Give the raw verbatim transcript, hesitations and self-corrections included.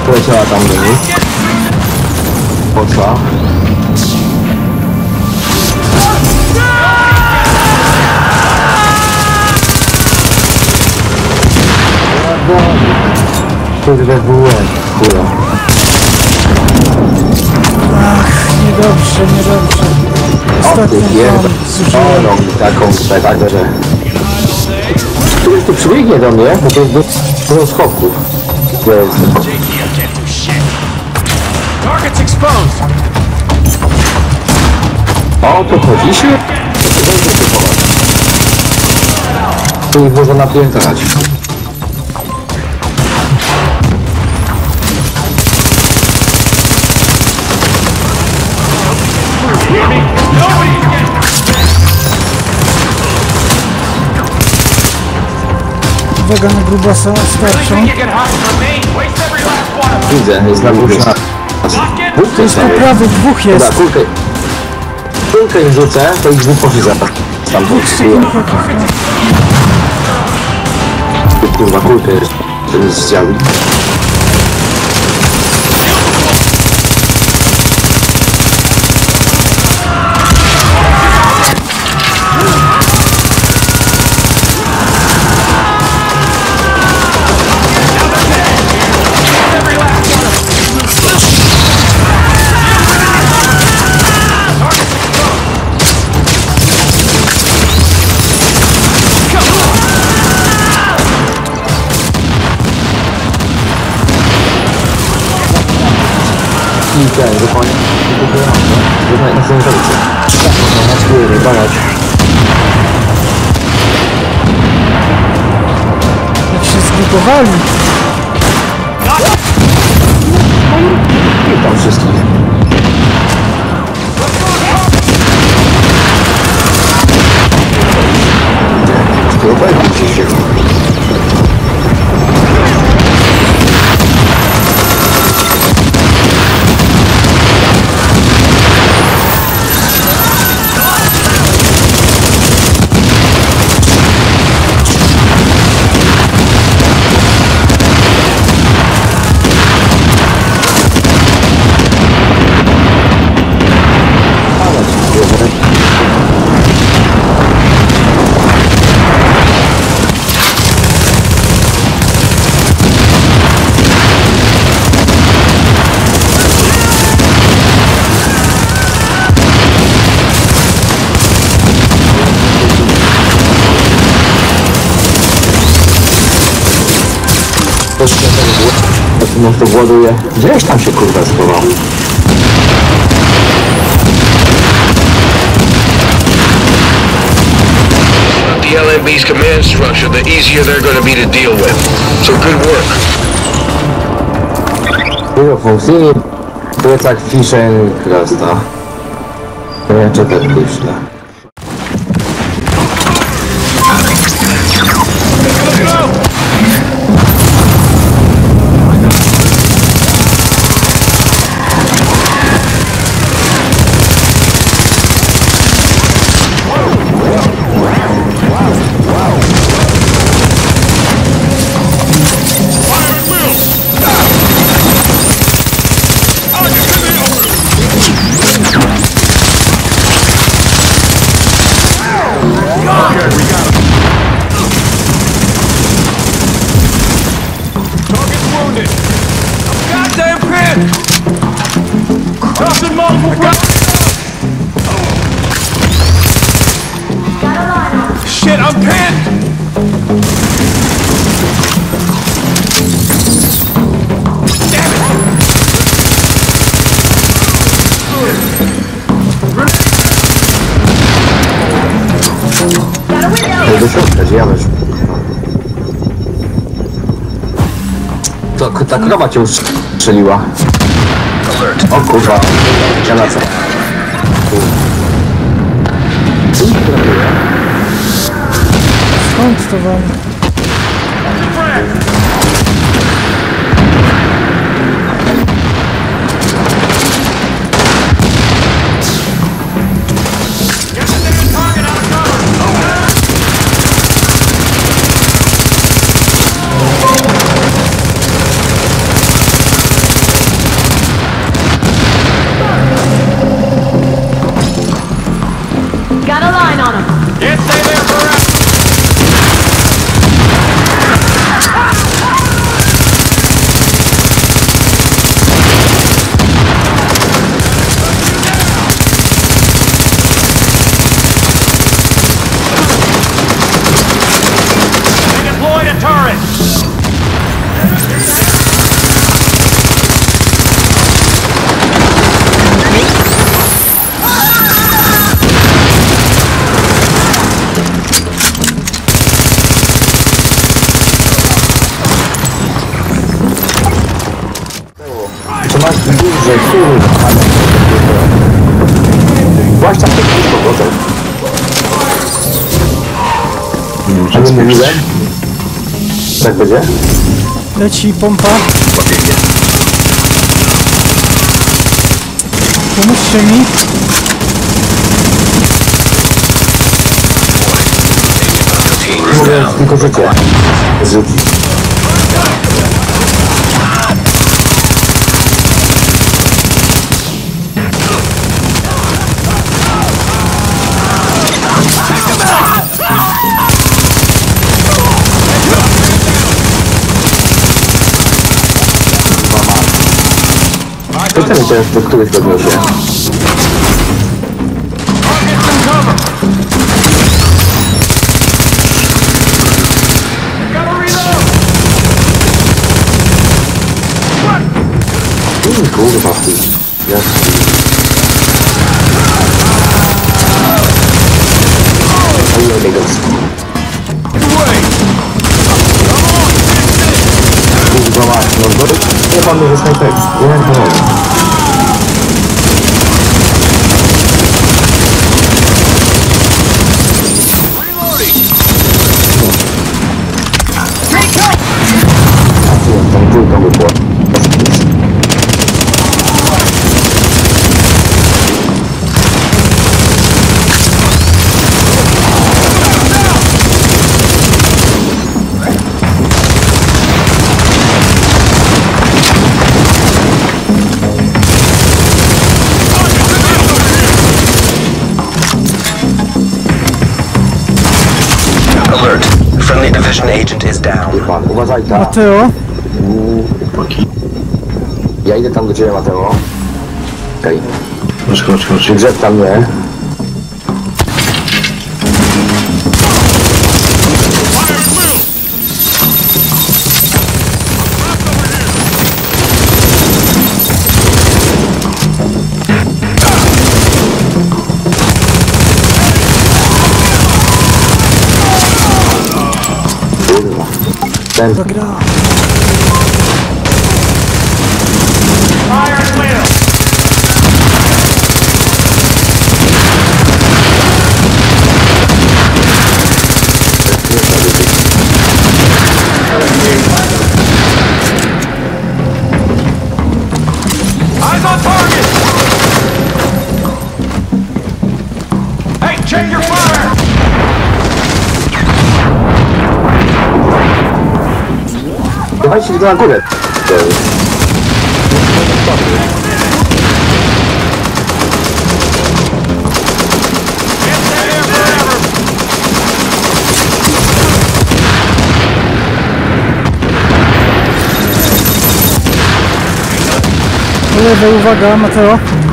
poleciała tam do nich. Poszła. Kurde, byłem, chuja. Ach, niedobrze, niedobrze. Ostatnio tam zużyłem. O, no, taką tutaj, tak, że... Któryś tu przybiegnie do mnie, bo to jest dużo schodków. Ja jestem. O, to chodzi się? Tu ich można napiętać. Uwaga na grubasa starczą. Widzę, jest na górze. To jest po prawej, dwóch jest. Dobra, kulkę. Kulkę im rzucę, to ich dwóch poszli za tam. Kurwa, kulkę jest. Ten z działi. I ten, zupełnie nie na samym końcu. Tak, można na skórę badać. Jak się zgrupowali. I tam wszystkich. Spróbujcie się. No to właduje. Gdzieś tam się kurwa schował. The L M B's command structure, the easier they're going to be to deal with. So good work. Dużo funkcji. Plecak Fishen Krasta. To ja czekać wyślę. Shit, I'm pinned! Do środka, gdzie ja weszł. To ta krowa cię już strzeliła. O kurwa, ja lecę. Skąd to wam? Boże, kurwa, ale... Właśnie tak tylko gotow. A nie mówiłem? Tak będzie? Leci pompa. Pomóżcie mi. Mówię, tylko życie. Zrzucić. Pytam się, do których podniesie. Mm, kurwa, ty. Jasne. Ale nie go. Kurwa mać, no bo... Nie pan może snajper. Nie wiem, co robię. Tam trójką by było. Alert. Friendly division agent is down. Wie pan, uważaj tam. Mateo. Ja idę tam do ciebie, Mateo. Okej. Chodź, chodź, chodź. Grzeb tam nie. Kurwa. Ten... Zagra. Fire and wheel! Eyes on target! Hey, check your fire! Dawajcie go na górę. Po lewej, uwaga, Mateo.